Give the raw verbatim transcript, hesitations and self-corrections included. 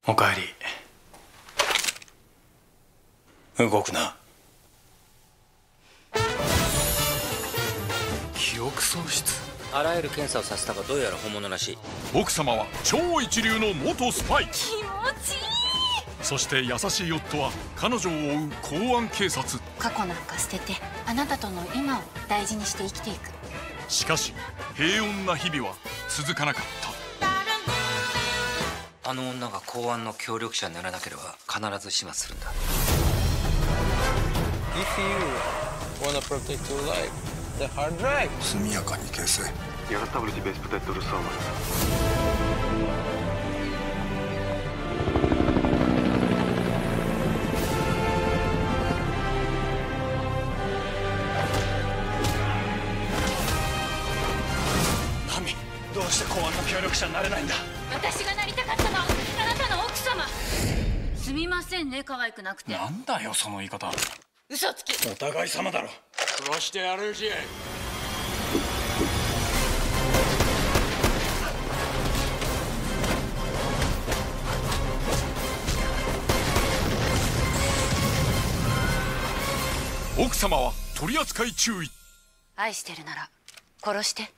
おかえり。動くな。記憶喪失。 あらゆる検査をさせたがどうやら本物らしい。 奥様は超一流の元スパイ。 気持ちいい。 そして優しい夫は彼女を追う公安警察。 過去なんか捨ててあなたとの今を大事にして生きていく。 しかし平穏な日々は続かなかった。 あの女が公安の協力者にならなければ必ず始末するんだ。 If you wanna protect your life, the hard drive. 速やかに消せ。 Я оставлю тебя испытать то же самое. ハミ、どうして公安の協力者になれないんだ。 私がなりたかったのはあなたの奥様。すみませんね、可愛くなくて。 なんだよその言い方。 嘘つき。 お互い様だろ。 殺してやるし。奥様は取り扱い注意。 愛してるなら殺して。